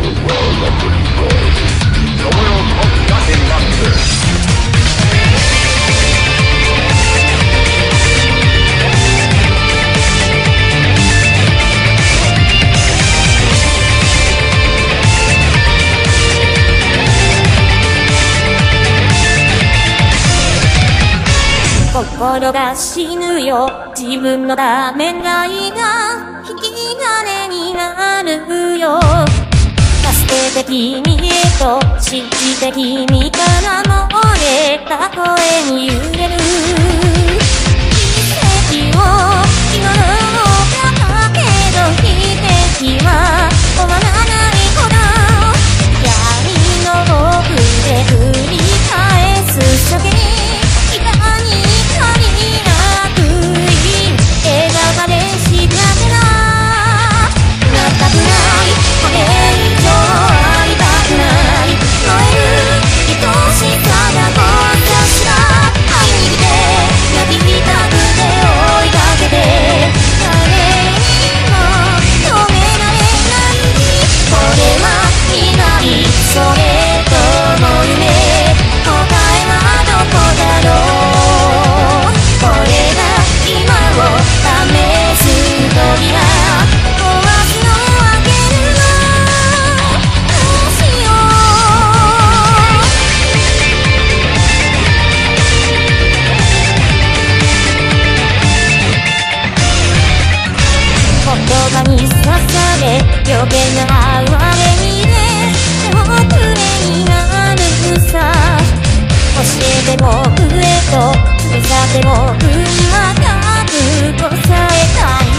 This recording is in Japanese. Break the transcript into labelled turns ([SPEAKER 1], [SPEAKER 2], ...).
[SPEAKER 1] 心が死ぬよ、自分のためがいが引き金になるよ。助けて君へと信じて君から漏れた声に揺れる奇跡を祈るのだけど、奇跡は終わらないほど闇の奥で繰り返す叫び、余計な哀れみで手遅れになるさ。教えて僕へと連れ去って僕には覚悟さえたい。